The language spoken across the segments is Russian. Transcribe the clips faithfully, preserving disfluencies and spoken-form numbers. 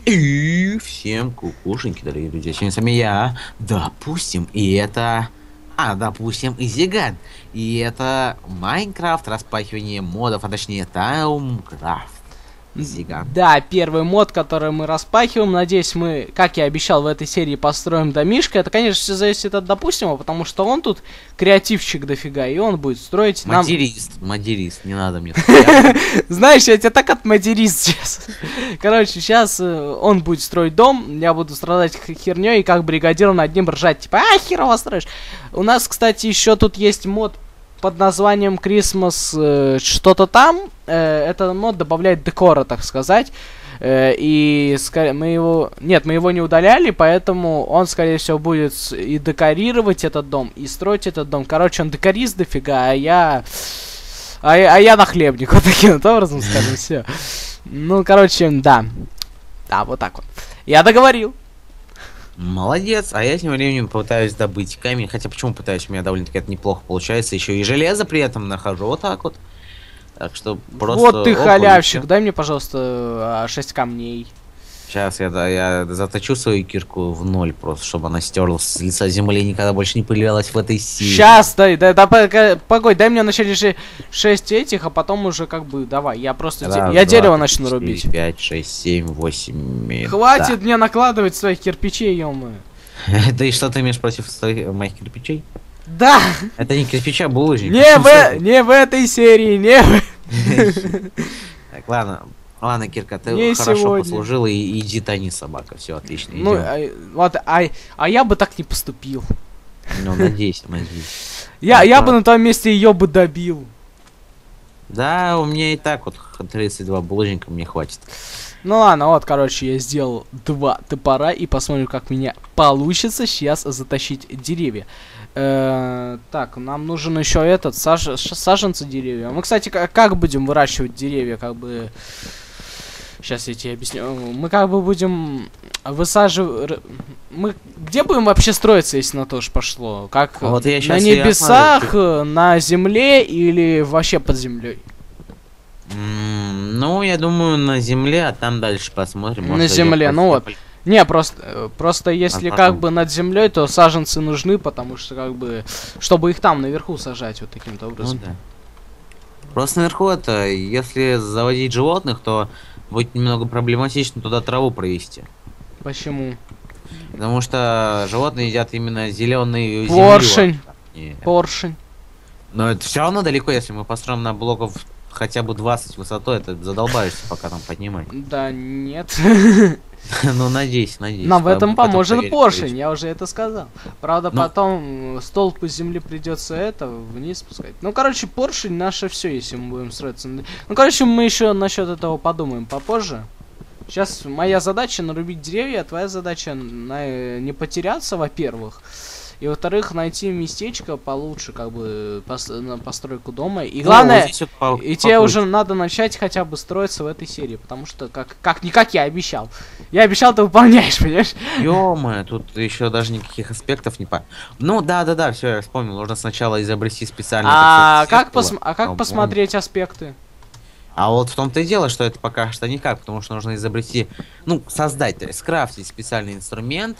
И всем кукушеньки, дорогие друзья. Сегодня с вами я, допустим, и это... А, допустим, Изиган. И это Майнкрафт, распахивание модов, а точнее Таумкрафт. Изиган. Да, первый мод, который мы распахиваем. Надеюсь, мы, как я обещал, в этой серии построим домишко. Это, конечно, все зависит от допустимого, потому что он тут креативчик дофига, и он будет строить нам... Мадерист, мадерист, не надо мне. Знаешь, я тебя так отмадерист сейчас. Короче, сейчас он будет строить дом, я буду страдать херней и как бригадир над ним ржать, типа, а, херово строишь. У нас, кстати, еще тут есть мод под названием Christmas э, что-то там. Э, этот мод добавляет декора, так сказать. Э, и скорее мы его... Нет, мы его не удаляли, поэтому он, скорее всего, будет и декорировать этот дом, и строить этот дом. Короче, он декорист дофига, а я... А, а я нахлебник, вот таким вот образом скажем, все. Ну, короче, да. Да, вот так вот. Я договорил. Молодец, а я тем временем пытаюсь добыть камень. Хотя почему пытаюсь, у меня довольно-таки это неплохо получается. Еще и железо при этом нахожу, вот так вот. Так что просто... Вот ты халявщик, дай мне, пожалуйста, шесть камней. Сейчас я, да, я заточу свою кирку в ноль просто, чтобы она стерлась с лица земли и никогда больше не появлялась в этой серии. Сейчас, дай, дай, да, погодь, дай мне вначале же шесть этих, а потом уже как бы, давай, я просто, Раз, де два, я дерево три, начну четыре, рубить. пять, шесть, семь, восемь. Хватит Да. мне накладывать своих кирпичей, ё-моё. Да и что ты имеешь против своих, моих кирпичей? Да! Это не кирпича, булыжник. Не в, не в этой серии, не в... Так, ладно. Ладно, Кирка, ты Не хорошо сегодня. послужила, и иди тони, собака. Все, отлично, Ну, идем. а, вот, а, а я бы так не поступил. Ну, надеюсь, надеюсь. Я, Так, я ладно. бы на том месте ее бы добил. Да, у меня и так вот тридцать два булыжника мне хватит. Ну ладно, вот, короче, я сделал два топора и посмотрим, как у меня получится сейчас затащить деревья. Э, так, нам нужен еще этот, саж... саженцы деревья. Мы, кстати, как, как будем выращивать деревья, как бы... Сейчас я тебе объясню. Мы как бы будем высаживать... Мы где будем вообще строиться, если на то уж пошло? Как Вот я на щас и небесах, осмотрю. на земле или вообще под землей? М, ну, я думаю, на земле, а там дальше посмотрим. На Может, земле, идём ну вот. по- Не, просто, э, просто если А как потом? бы над землей, то саженцы нужны, потому что как бы, чтобы их там наверху сажать вот таким-то Ну образом. да. Просто наверху это, если заводить животных, то будет немного проблематично туда траву провести. Почему? Потому что животные едят именно зеленые Поршень. землю. Поршень. Но это все равно далеко, если мы построим на блоков хотя бы двадцать высотой, это задолбаешься пока там поднимать. Да нет. Ну, надеюсь, надеюсь. Нам в этом Потом поможет проверить, поршень, проверить. я уже это сказал. Правда, Ну. потом э, столб из земли придется это вниз спускать. Ну, короче, поршень наше все, если мы будем строиться. Ну, короче, мы еще насчет этого подумаем попозже. Сейчас моя задача нарубить деревья, а твоя задача на- не потеряться, во-первых. И во-вторых, найти местечко получше, как бы, пос- на постройку дома. И Ну, главное, вот здесь вот по- и тебе покруче. уже надо начать хотя бы строиться в этой серии, потому что как, как-никак я обещал. Я обещал, ты выполняешь, понимаешь? Ё-моё, тут еще даже никаких аспектов не по... Ну, да-да-да, все, я вспомнил. Нужно сначала изобрести специально... А так как, сказать, пос- а как а, посмотреть аспекты? А вот в том-то и дело, что это пока что никак, потому что нужно изобрести, ну, создать, то есть скрафтить специальный инструмент.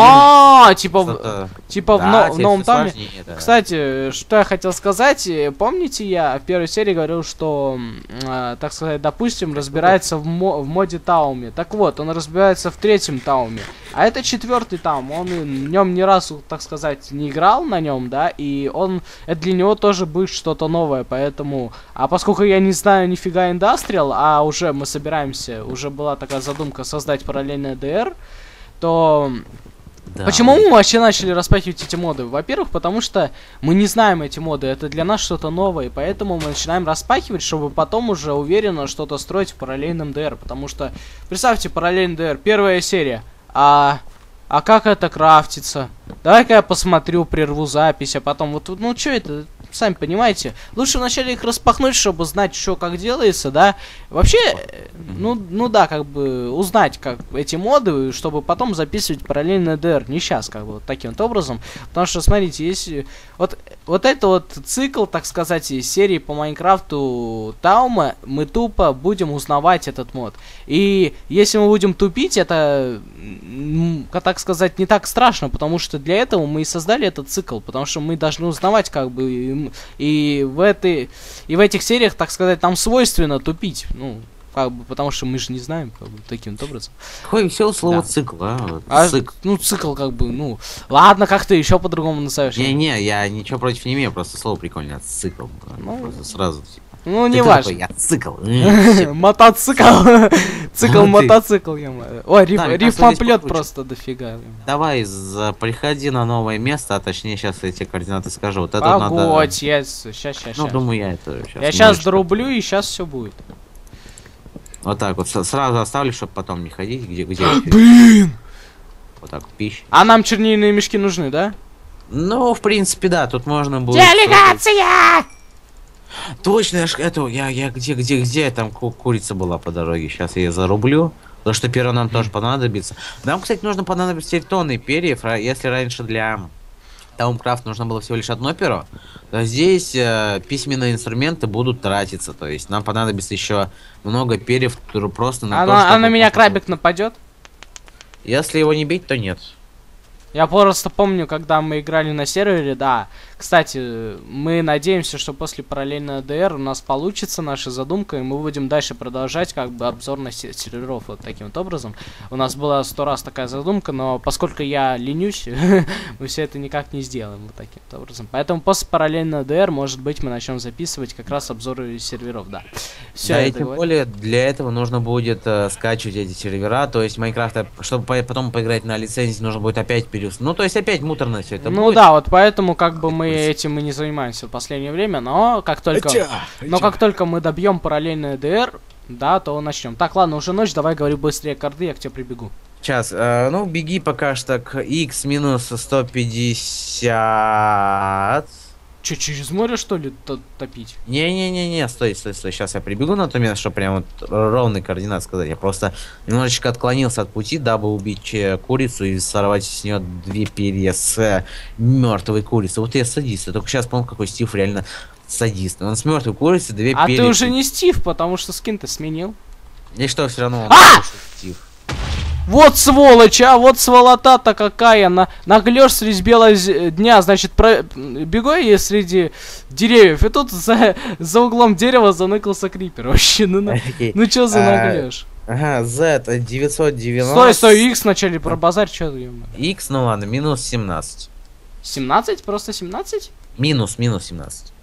А, типа, в- Что-то- типа в Да, но- в теперь новом всё таме. сложнее, да. Кстати, что я хотел сказать, э, помните, я в первой серии говорил, что, м, э, так сказать, допустим, разбирается в, мо- в моде Тауме. Так вот, он разбирается в третьем Тауме. А это четвертый Таум, он в нем ни разу, так сказать, не играл на нем, да, и он, это для него тоже будет что-то новое, поэтому, а поскольку я не знаю нифига индастриал, а уже мы собираемся, уже была такая задумка создать параллельное ДР, то Да. почему мы вообще начали распахивать эти моды? Во-первых, потому что мы не знаем эти моды, это для нас что-то новое, и поэтому мы начинаем распахивать, чтобы потом уже уверенно что-то строить в параллельном ДР, потому что, представьте, параллельный ДР, первая серия, а... А как это крафтится? Давай-ка я посмотрю, прерву запись, а потом вот, ну что это? сами понимаете. Лучше вначале их распахнуть, чтобы знать, что как делается, да. Вообще, ну, ну да, как бы узнать, как эти моды, чтобы потом записывать параллельно ди эр. Не сейчас, как бы, вот таким вот образом. Потому что, смотрите, если... Вот, вот это вот цикл, так сказать, серии по Майнкрафту Таума, мы тупо будем узнавать этот мод. И если мы будем тупить, это, так сказать, не так страшно, потому что для этого мы и создали этот цикл, потому что мы должны узнавать, как бы, и, и в этой, и в этих сериях, так сказать, нам свойственно тупить, ну, как бы, потому что мы же не знаем, как бы, таким образом. Какое веселое слово Да. цикл, а? А, Цикл. ну, цикл, как бы, ну, ладно, как ты еще по-другому назовешь. Не-не, я ничего против не имею, просто слово прикольное, цикл. Ну, Просто сразу. Ну, Ты не такой, важно. Я цикл. Мотоцикл. Цикл, Ты. мотоцикл, я Ой, риф- Да, мне кажется, рифмоплет здесь просто дофига. Давай, за- приходи на новое место, а точнее сейчас я тебе координаты скажу. Вот это надо... Погодь, я... Сейчас, сейчас, Ну, сейчас. думаю, я это сейчас... Я сейчас дорублю, и сейчас все будет. Вот так вот, с- сразу оставлю, чтобы потом не ходить, где где. Блин! Вот так, пища. А нам чернильные мешки нужны, да? Ну, в принципе, да, тут можно будет... Делегация! Точно, я ж эту, я, я где, где, где, там ку- курица была по дороге, сейчас я ее зарублю. Потому что перо нам тоже понадобится. Нам, кстати, нужно понадобиться тонны перьев, ра- если раньше для Таумкрафт нужно было всего лишь одно перо, то здесь э, письменные инструменты будут тратиться, то есть нам понадобится еще много перьев, которые просто на А то, на, а чтобы на меня можно- крабик нападет? Если его не бить, то нет. Я просто помню, когда мы играли на сервере, да. Кстати, мы надеемся, что после параллельного ди эр у нас получится наша задумка, и мы будем дальше продолжать как бы обзор на се- серверов вот таким вот образом. У нас была сто раз такая задумка, но поскольку я ленюсь, мы все это никак не сделаем вот таким вот образом. Поэтому после параллельного ди эр, может быть, мы начнем записывать как раз обзоры серверов, да. Все, Да, и тем более для этого нужно будет э, скачивать эти сервера, то есть Майнкрафт, чтобы по- потом поиграть на лицензии, нужно будет опять перес... Ну, то есть опять муторно все это Ну будет. да, вот поэтому как бы мы этим и не занимаемся в последнее время, но как только, но как только мы добьем параллельный ди эр, да, то начнем. Так, ладно, уже ночь, давай говори быстрее коорды, я к тебе прибегу. Сейчас, э, ну беги пока что к x минус сто пятьдесят. Че, через море что ли то- топить? Не-не-не-не, стой, стой, стой. Сейчас я прибегу на то место, чтобы прям вот ровный координат сказать. Я просто немножечко отклонился от пути, дабы убить э, курицу и сорвать с нее две перья с э, мертвой курицы. Вот я садист. Я только сейчас понял, какой Стив реально садист. Он с мертвой курицей две А перья. ты уже не Стив, потому что скин-то сменил. И что, все равно он А! хороший Стив. Вот сволочь, а вот сволота-то какая, на, наглешь среди бела з- дня, значит, про... бегу я среди деревьев, и тут за, за углом дерева заныкался крипер, вообще, ну, ну, ну чё за А, наглешь? Ага, Z девятьсот девяносто. Стой, стой, X вначале про базарь, чё ты, ё-моё? X, ну ладно, минус семнадцать. семнадцать? Просто семнадцать? Минус, минус семнадцать.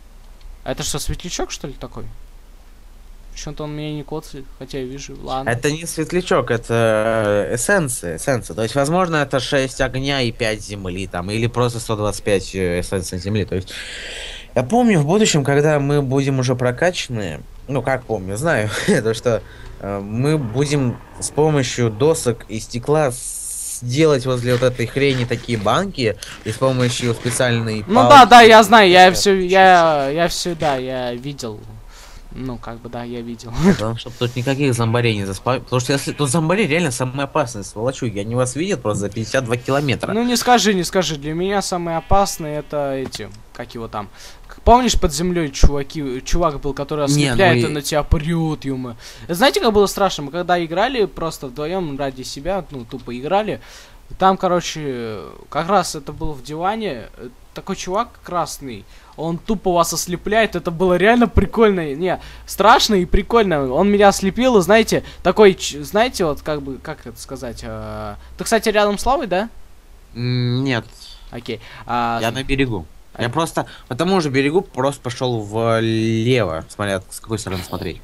А это что, светлячок, что ли, такой? Почему-то он меня не коцает, хотя я вижу, ладно. Это не светлячок, это э, эссенция, эссенция. То есть, возможно, это шесть огня и пять земли, там, или просто сто двадцать пять э, эссенций земли. То есть, я помню в будущем, когда мы будем уже прокачанные, ну, как помню, знаю, то что э, мы будем с помощью досок и стекла сделать возле вот этой хрени такие банки, и с помощью специальной Ну палки- да, да, я знаю, я все, я, я все, да, я видел. Ну, как бы, да, я видел. Потому что тут никаких зомбарей не заспавнить. Потому что если тут зомбари реально самая опасная сволочуги. Они вас видят просто за пятьдесят два километра. Ну, не скажи, не скажи, для меня самые опасные это эти, как его там. К- Помнишь, под землей чуваки, чувак был, который Не, ослепляет ну и и- на тебя прет, юма. Знаете, как было страшно? Мы когда играли просто вдвоем ради себя, ну, тупо играли. Там, короче, как раз это было в диване. э, Такой чувак красный, он тупо вас ослепляет. Это было реально прикольно. Не, страшно и прикольно. Он меня ослепил, и знаете, такой, ч- знаете, вот как бы, как это сказать. э, Ты, кстати, рядом с лавой, да? М, Нет, Окей. А, я на берегу. а- Я просто по тому же берегу просто пошел влево. Смотря с какой стороны смотреть.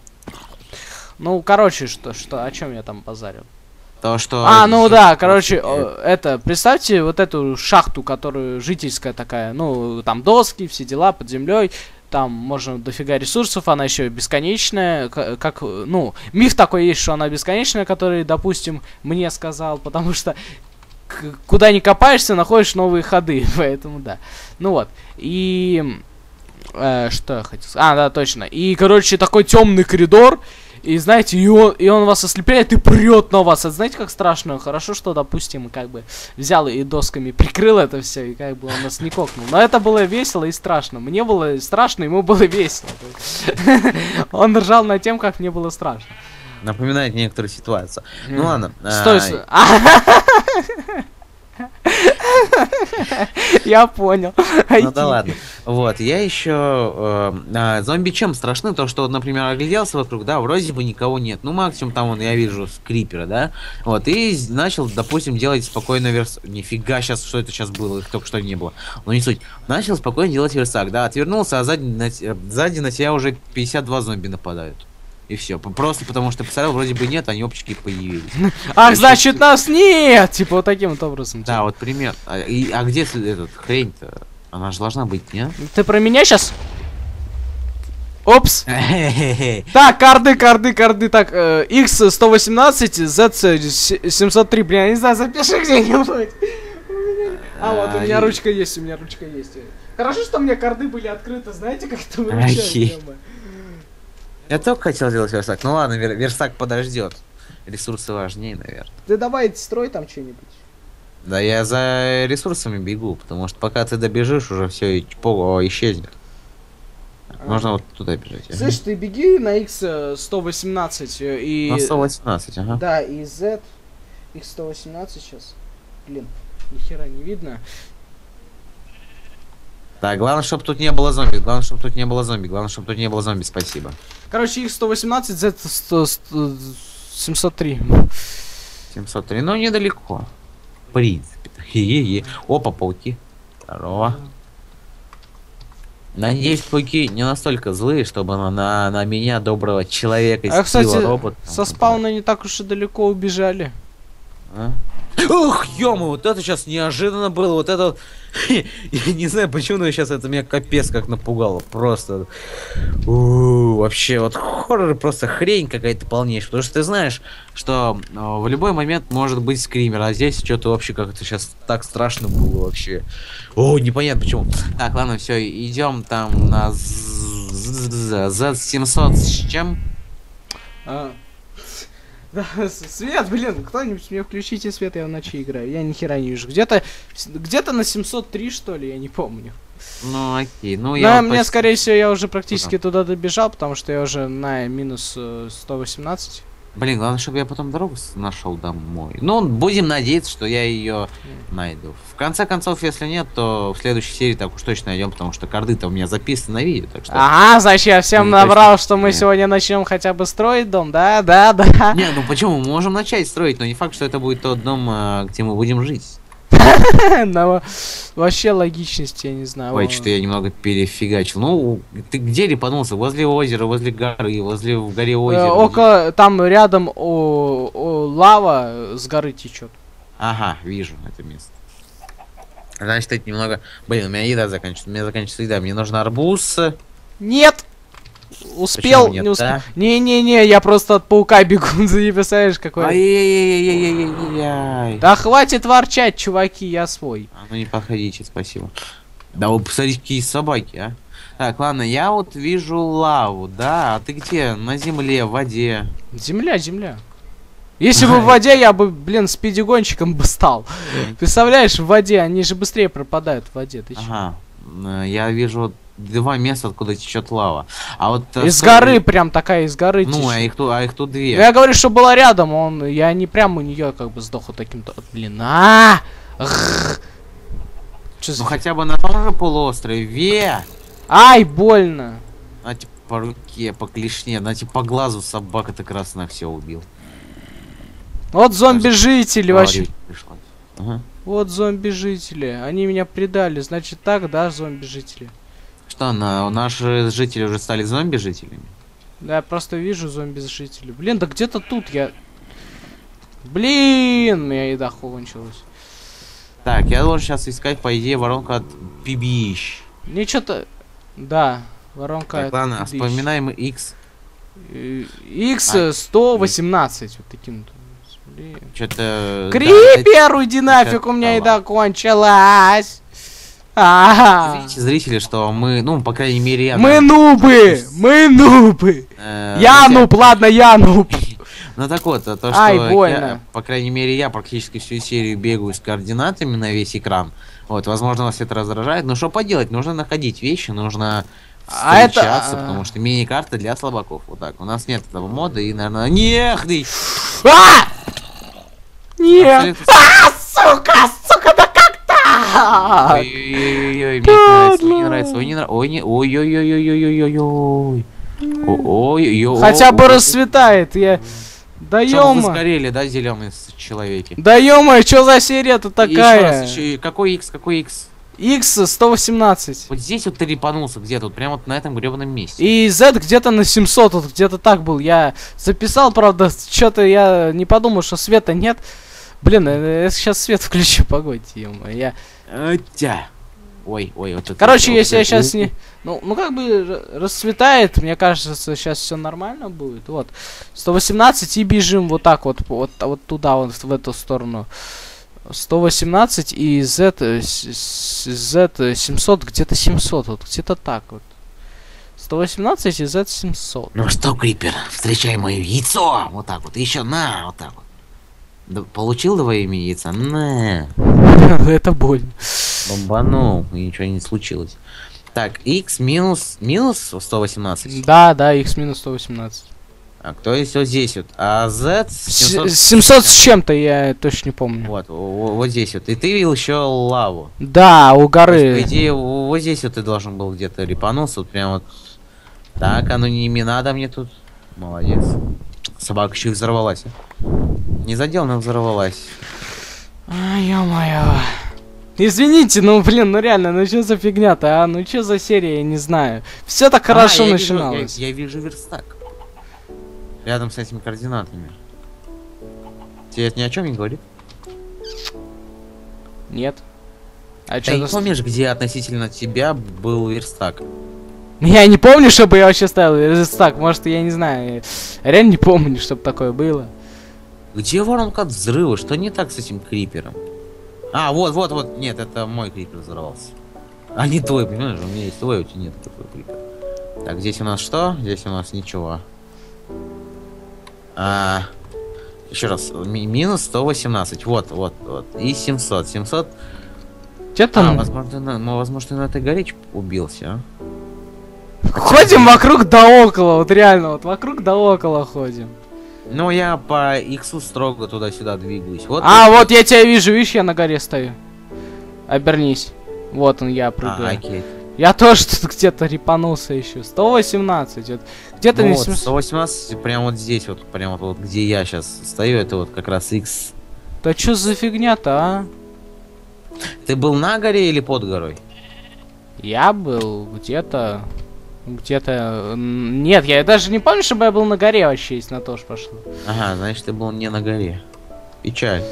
Ну, короче, что, что, о чем я там базарил? То, что... А, ну здесь да, просто, короче, э, о, это, представьте вот эту шахту, которую жительская такая, ну, там доски, все дела под землей, там можно дофига ресурсов, она еще бесконечная, к- как, ну, миф такой есть, что она бесконечная, который, допустим, мне сказал, потому что к- куда ни копаешься, находишь новые ходы, поэтому да. Ну вот, и Э, что я хотел сказать? А, да, точно. И, короче, такой темный коридор. И, знаете, и он, и он вас ослепляет и прет на вас. Это знаете, как страшно? Хорошо, что, допустим, как бы взял и досками прикрыл это все, и как бы он нас не кокнул. Но это было весело и страшно. Мне было страшно, ему было весело. Он ржал над тем, как мне было страшно. Напоминает некоторые ситуации. Ну ладно. Стой, стой. Я понял. Ну да ладно. Вот, я еще... Э, зомби чем страшны? То, что, например, огляделся вокруг, да, вроде бы никого нет. Ну, максимум там, вон, я вижу крипера, да. Вот, и начал, допустим, делать спокойно верс... Нифига сейчас, что это сейчас было, их только что не было. Но не суть. Начал спокойно делать версак, да, отвернулся, а сзади на, сзади на тебя уже пятьдесят два зомби нападают. И все. Просто потому что посмотрел, вроде бы нет, они опчики появились. Ах, значит, нас нет! Типа вот таким вот образом. Да, вот пример. А, и, а где этот хрень-то? Она же должна быть, нет? Ты про меня сейчас? Опс. Так, карды, карды, карды. Так, икс сто восемнадцать, зет семьсот три. Блин, я не знаю, запиши где-нибудь. А, вот, у меня ручка есть, у меня ручка есть. Хорошо, что у меня карды были открыты, знаете, как это выручает. Я только хотел сделать верстак. Ну ладно, вер верстак подождет. Ресурсы важнее, наверное. Ты давай строй там что-нибудь. Да я за ресурсами бегу, потому что пока ты добежишь, уже все исчезнет. А. Можно вот туда бежать. Слышь, ты беги на икс сто восемнадцать и... На сто восемнадцать, ага. Да, и Z икс сто восемнадцать сейчас. Блин, нихера не видно. Так, главное, чтобы тут не было зомби. Главное, чтобы тут не было зомби. Главное, чтобы тут не было зомби. Спасибо. Короче, икс сто восемнадцать, зет семьсот три. семьсот три, ну недалеко. В принципе. Хе-хе-хе. Опа, пауки. Здорово. Надеюсь, пауки не настолько злые, чтобы на, на, на меня, доброго человека, а, кстати, робот. Со спауна не так уж и далеко убежали. А? Ух, ё-моё, вот это сейчас неожиданно было, вот это... Я не знаю, почему, но сейчас это меня капец как напугало, просто... У-у-у, вообще, вот хоррор просто хрень какая-то полнейшая, потому что ты знаешь, что о, в любой момент может быть скример, а здесь что-то вообще как-то сейчас так страшно было вообще. О, непонятно почему. Так, ладно, все, идем там на зет семьсот с чем? А. Да, свет, блин, кто-нибудь мне включите свет, я в ночи играю. Я ни хера не вижу. Где-то где-то на семьсот три, что ли, я не помню. Ну окей, ну Но я... мне, почти... скорее всего, я уже практически Куда? туда добежал, потому что я уже на минус сто восемнадцать. Блин, главное, чтобы я потом дорогу нашел домой. Ну, будем надеяться, что я ее найду. В конце концов, если нет, то в следующей серии так уж точно найдем, потому что карты-то у меня записаны на видео, так что... Ага, значит, я всем ну, набрал, точно... что мы нет. сегодня начнем хотя бы строить дом, да, да, да. Не, ну почему? Мы можем начать строить, но не факт, что это будет тот дом, где мы будем жить. Вообще логичности, я не знаю. Ой, что-то я немного перефигачил. Ну, ты где репанулся? Возле озера, возле горы, возле в горе озера. Около, там рядом лава с горы течет. Ага, вижу это место. Значит, это немного... Блин, у меня еда заканчивается. У меня заканчивается еда. Мне нужен арбуз. Нет! Успел, нет, не успел. да? Не-не-не, я просто от паука бегу, ты не представляешь, какой... Ай-яй-яй-яй-яй-яй-яй. Да хватит ворчать, чуваки, я свой. А ну не подходите, спасибо. Да вы посмотрите, какие собаки, а. Так, ладно, я вот вижу лаву, да, а ты где? На земле, в воде. Земля, земля. Если бы в воде, я бы, блин, спидигонщиком бы стал. Представляешь, в воде, они же быстрее пропадают в воде, ты чё? Ага, я вижу... Два места, откуда течет лава. А вот из сори... горы прям такая из горы. Ну, а их, тут, а их тут две. Я говорю, что была рядом, он. Я не прям у нее как бы сдох вот таким-то. Блин, а! Что за... Ну хотя бы на том же полуострове. Ай, больно. Знаете, по руке, по клешне, знаете, по глазу собака-то красная все убил. Вот зомби-жители вообще. Ага. Вот зомби-жители. Они меня предали. Значит так, да, зомби-жители. Что, на, наши жители уже стали зомби-жителями? Да, я просто вижу зомби-жителей. Блин, да где-то тут я... Блин, у меня еда кончилась. Так, я должен сейчас искать, по идее, воронку от пибищ. Не, что-то... Да, воронка так, от ладно, пибищ. вспоминаем X. X сто восемнадцать. Вот таким... Что-то... Крипер, да, уйди нафиг, у меня еда кончилась. Ага. Видите, зрители, что мы, ну, по крайней мере, я... Мы наверное, нубы! Мы нубы! э, Я друзья, нуб, ладно, я нуб. Ну так вот, то, что Ай, я, больно. по крайней мере, я практически всю серию бегаю с координатами на весь экран. Вот, возможно, вас это раздражает, но что поделать, нужно находить вещи, нужно А это- встречаться, потому что мини-карта для слабаков. Вот так, у нас нет этого мода, и, наверное, нех ты! А! Нет! Абсолютно. А, сука, сука, да как так? Ой-ой-ой, мне нравится, мне не нравится, ой, не нравится, ой, не, ой-ой-ой-ой-ой-ой-ой-ой. Ой-ой-ой. Хотя бы расцветает, я... Да Чтоб вы ёма. сгорели, да, зеленые человеки. Да ёма, что за серия-то И еще такая? раз, еще и какой X, какой X? Икс сто восемнадцать. Вот здесь вот ты репанулся где-то, вот прямо вот на этом гребаном месте. И Z где-то на семьсот, вот где-то так был. Я записал, правда, что-то я не подумал, что света нет. Блин, я сейчас свет включу, погоди, ё-моё, я... Тя. Ой, ой, вот это. Короче, вот если я это- сейчас не... Ну, ну как бы р- расцветает, мне кажется, сейчас все нормально будет. Вот. сто восемнадцать и бежим вот так вот, вот, вот туда, вот в эту сторону. сто восемнадцать и Z, э, с- с- Z семьсот, где-то семьсот, вот где-то так вот. сто восемнадцать и Z семьсот. Ну что, Крипер, встречай мое яйцо! Вот так вот, еще на, вот так вот. Да, получил два имя яйца? На. Это больно. Бомбанул, и ничего не случилось. Так, X минус, минус сто восемнадцать. Да, да, X минус сто восемнадцать. А кто есть вот здесь вот? А Z семьсот... С- семьсот с чем-то, я точно не помню. Вот, о- о- вот здесь вот. И ты видел еще лаву. Да, у То есть, по горы. идее, в- вот здесь вот ты должен был где-то репануться, вот прям вот. Так, а ну не, не надо мне тут. Молодец. Собака еще и взорвалась. а. Не задел, но взорвалась. Ай, ё-моё. Извините, ну блин, ну реально, ну что за фигня-то, а? Ну что за серия, я не знаю. Все так хорошо А, я вижу- начиналось. я, я вижу верстак. Рядом с этими координатами. Тебе это ни о чем не говорит? Нет. А Ты не что помнишь, где относительно тебя был верстак? Я не помню, чтобы я вообще ставил верстак. Может, я не знаю. Я реально не помню, чтобы такое было. Где воронка от взрыва? Что не так с этим крипером? А, вот, вот, вот. Нет, это мой крипер взорвался. А не твой, понимаешь? У меня есть твой, у тебя нет твой крипер. Так, здесь у нас что? Здесь у нас ничего. А, еще раз. ми- минус сто восемнадцать. Вот, вот, вот. И семьсот. семьсот. Че А, там? возможно, на, ну, возможно, ты на этой горе ч- убился, а? Ходим вокруг да около, вот реально, вот вокруг да около ходим. Ну, я по иксу строго туда-сюда двигаюсь. Вот. А, это- вот я тебя вижу, видишь, я на горе стою. Обернись. Вот он, я А, прыгаю. окей. Я тоже тут где-то репанулся еще. сто восемнадцать. Вот. Где-то Ну не вот, семь- сто восемнадцать, прям вот здесь вот, прям вот, вот где я сейчас стою, это вот как раз X. Да что за фигня-то, а? Ты был на горе или под горой? Я был где-то... Где-то... м, Нет, я даже не помню, чтобы я был на горе вообще, если на то ж пошло. Ага, значит, ты был не на горе. Печаль.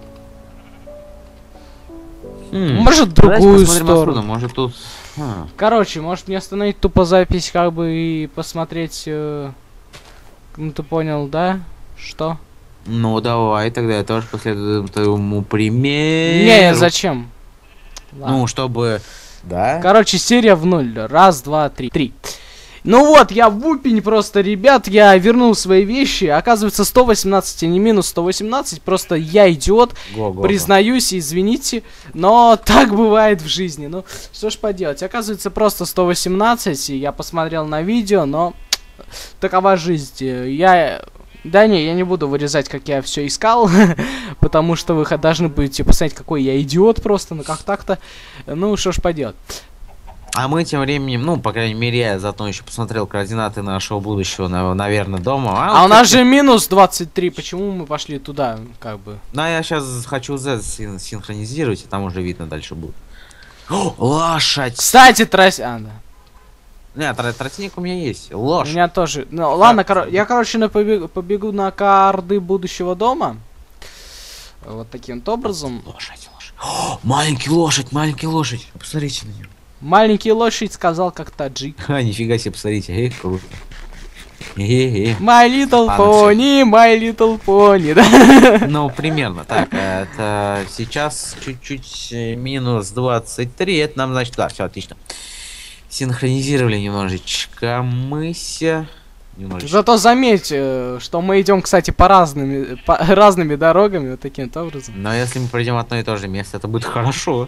Хм, Может, в давайте другую посмотрим сторону. отсюда, может тут... А, Короче, может мне остановить тупо запись, как бы, и посмотреть... э, Ну, ты понял, да? Что? ну давай, тогда я тоже последую твоему примеру. Не, зачем? Ладно. Ну, чтобы... Да? Короче, серия в ноль. Раз, два, три. Три. Ну вот, я в упень просто, ребят, я вернул свои вещи. Оказывается, сто восемнадцать, а не минус сто восемнадцать. Просто я идиот, Го-го-го. признаюсь, извините. Но так бывает в жизни. Ну, что ж поделать. Оказывается, просто сто восемнадцать. И я посмотрел на видео, но такова жизнь. Я... Да не, я не буду вырезать, как я все искал, потому что вы х- должны будете посмотреть, какой я идиот просто, ну как так-то. Ну, что ж поделать. А мы тем временем, ну, по крайней мере, я заодно еще посмотрел координаты нашего будущего, на- наверное, дома. А вот у нас кстати, же минус двадцать три, почему мы пошли туда, как бы? Да, я сейчас хочу Z син- синхронизировать, и там уже видно дальше будет. О, лошадь! Кстати, трасс... А, да. Нет, тр- тростник у меня есть. У Лошадь. меня тоже. Ну, ладно, Так. коро- я, короче, на побегу, побегу на карды будущего дома. Вот таким вот образом. Лошадь, лошадь. О, маленький лошадь, маленький лошадь. Посмотрите на него. Маленький лошадь сказал, как таджик. А, нифига себе, посмотрите. Эх, круто. Хе-хе. My little Ладно, pony, my little pony, да? Ну, примерно так. Это сейчас чуть-чуть э, минус двадцать три. Это нам значит, да, все отлично. Синхронизировали немножечко мыся. Немножечко. Зато заметь, э, что мы идем, кстати, по разными, по разными дорогами, вот таким вот образом. Но если мы пройдем одно и то же место, это будет хорошо.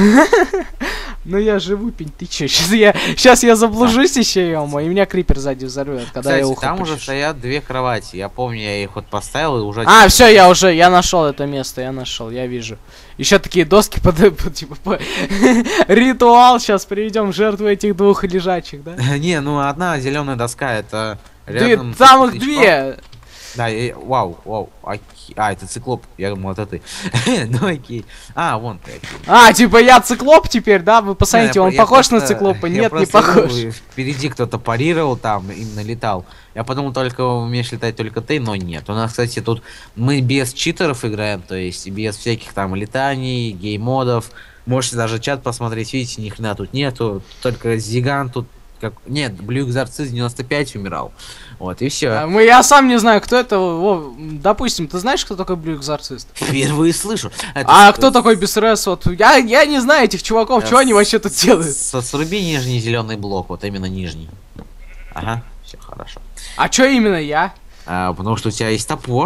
Ну я живу, пень, ты че? Сейчас я, сейчас я заблужусь еще, ё и меня крипер сзади взорвет, когда Кстати, я ухо там уже почешу. стоят две кровати. Я помню, я их вот поставил и уже... А, все, я уже, я нашел это место, я нашел, я вижу. Еще такие доски под, под, типа, по... ритуал, сейчас приведем в жертву этих двух лежачих, да? Не, ну одна зеленая доска, это... Ты, рядом там с их две! Да, и, вау, вау, оки- а, это циклоп, я думал, это ты. Ну окей, а, вон ты. Окей. А, типа я циклоп теперь, да? Вы посмотрите, Я- он я похож на просто- циклопа? я Нет, не просто похож. думаю, впереди кто-то парировал там, именно летал. Я подумал, только умеешь летать только ты, но нет. У нас, кстати, тут мы без читеров играем, то есть без всяких там летаний, геймодов. Можете даже чат посмотреть, видите, ни хрена тут нету. Только Зиган тут как... Нет, Блю Экзорцист девяносто пять умирал. Вот, и все. А, мы, я сам не знаю, кто это. Во, допустим, ты знаешь, кто такой Блю Экзорцист? Впервые слышу. Это А с- кто такой Бесрес? Вот я, я не знаю этих чуваков, Э, что они вообще тут делают? Со сруби нижний зеленый блок, вот именно нижний. Ага, все хорошо. А что именно я? А, потому что у тебя есть топор.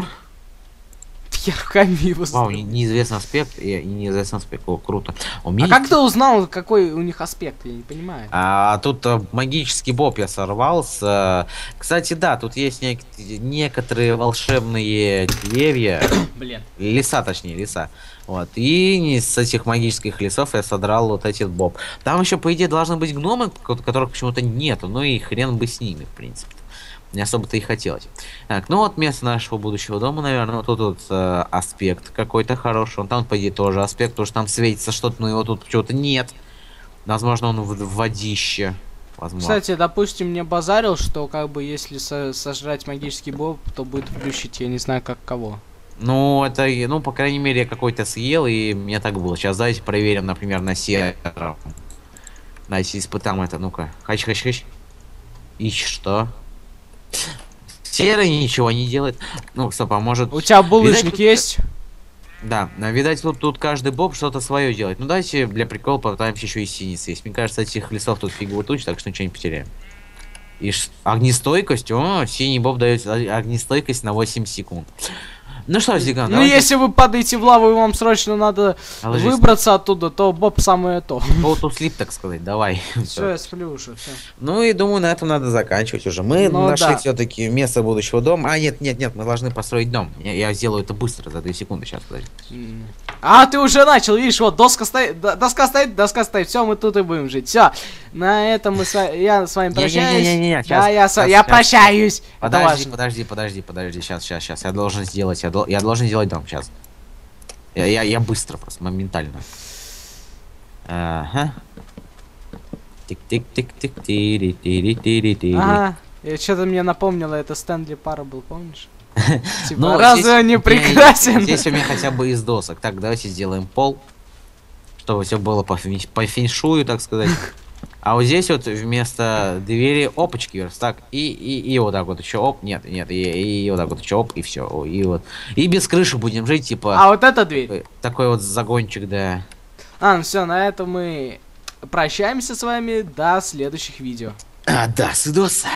Я руками его Вау, сделал. не- неизвестный аспект и, и неизвестный аспект. О, круто. У меня А как ты узнал, какой у них аспект? Я не понимаю. А, тут а, магический боб я сорвал с... а, Кстати, да, тут есть нек- некоторые волшебные деревья. Блин. Леса, точнее, леса. Вот. И не с этих магических лесов я содрал вот этот боб. Там еще, по идее, должны быть гномы, ко- которых почему-то нету. Ну и хрен бы с ними, в принципе. Не особо-то и хотелось. Так, ну вот место нашего будущего дома, наверное. Вот тут вот э, аспект какой-то хороший. Он там, по идее, тоже аспект, потому что там светится что-то, но его тут чего-то нет. Возможно, он в, в водище. Возможно. Кстати, допустим, мне базарил, что как бы если со- сожрать магический боб, то будет плющить, я не знаю как кого. Ну, это, и- ну, по крайней мере, я какой-то съел, и мне так было. Сейчас давайте проверим, например, на сером. Давайте испытаем это. Ну-ка. Хач-хач-хач. И что? Серый ничего не делает. Ну, стоп, а может... У тебя булыжник Видать, тут- есть? Да, а, видать, тут, тут каждый боб что-то свое делает. Ну, давайте для прикола попытаемся еще и синий съесть. Мне кажется, этих лесов тут фигово туч, так что ничего не потеряем. И ш... огнестойкость? О, синий боб дает о- огнестойкость на восемь секунд. Ну что, Зиган, Ну, если вы падаете в лаву и вам срочно надо Ложись. выбраться оттуда, то боб самое то. Go to sleep, так сказать, давай. Все, Всё. я сплю уже, все. Ну и думаю, на этом надо заканчивать уже. Мы Ну нашли да. все-таки место будущего дома. А, нет, нет, нет, мы должны построить дом. Я, я сделаю это быстро, за две секунды сейчас, подожди. А, ты уже начал, видишь, вот доска стоит, д- доска стоит, доска стоит, все, мы тут и будем жить, все. На этом мы с вами, я с вами прощаюсь. Не-не-не-не-не, Да, щас, я, с- щас, я щас. прощаюсь. Это Подожди, важно. подожди, подожди, подожди, сейчас, сейчас, сейчас. Я должен сделать, я, дол- я должен сделать дом, сейчас. Я, я, я быстро просто, моментально. Ага. Тик-тик-тик-тик-тири-тири-тири-тири. Ага, что-то мне напомнило, это Стэнли Парабл, помнишь? Типа, Ну, разве здесь- он не не, прекрасен? Здесь у меня хотя бы из досок. Так, давайте сделаем пол. Чтобы все было по, фени- по феншую, так сказать. А вот здесь вот вместо двери опачки верстак. И, и, и вот так вот еще оп. Нет, нет, и, и вот так вот еще оп, и все. И вот. И без крыши будем жить, типа. А вот эта дверь. э, Такой вот загончик, да. А, ну все, на этом мы прощаемся с вами до следующих видео. А, да, сыдоса.